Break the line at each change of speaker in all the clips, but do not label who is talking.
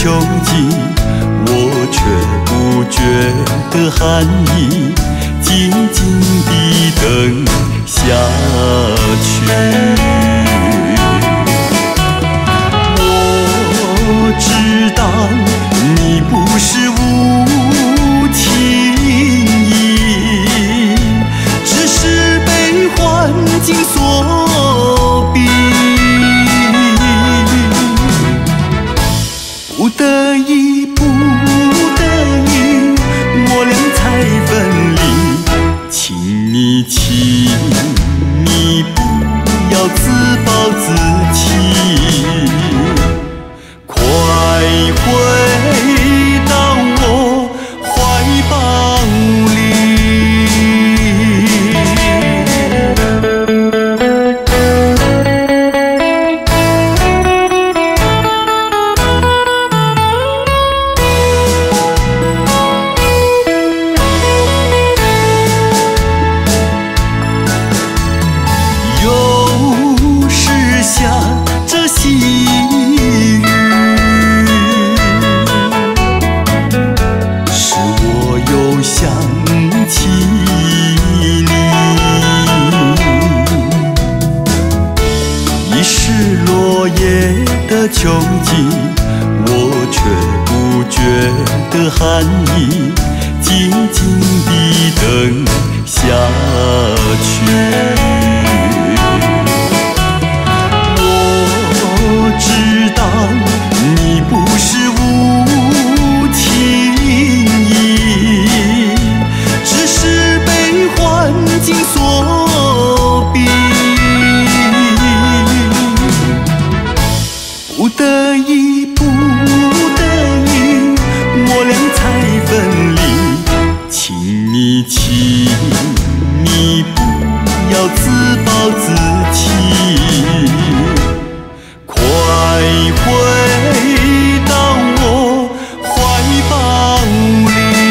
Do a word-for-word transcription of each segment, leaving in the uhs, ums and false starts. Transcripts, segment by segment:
秋季，我却不觉得寒意，静静地等下去。我知道你不是无情意，只是被环境所逼，不得已，不得已，我俩才分离。请你，请你不要自暴自弃，快回到我怀抱里。又是下着细雨，使我又想起你。已是落叶的秋季，我却不觉得寒意，静静地等下去。我知道你不是无情意，只是被环境所逼，不得已，不得已，我俩才分离。请你，请你不要自暴自弃，快回到我怀抱里。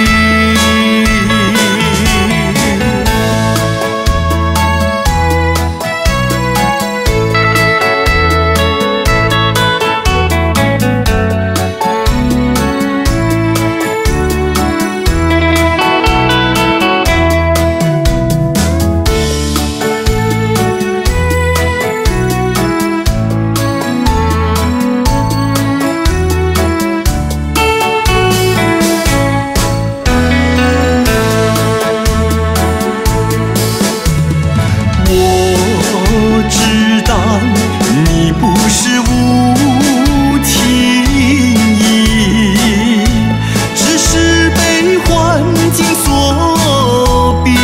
我知道你不是无情意，只是被环境所逼，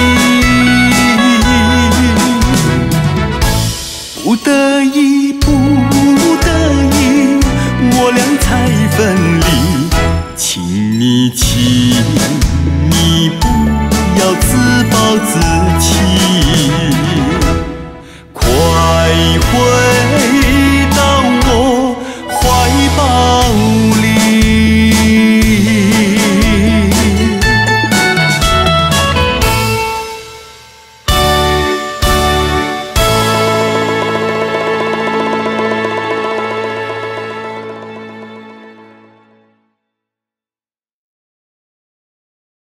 不得已，不得已，我俩才分离。请你，请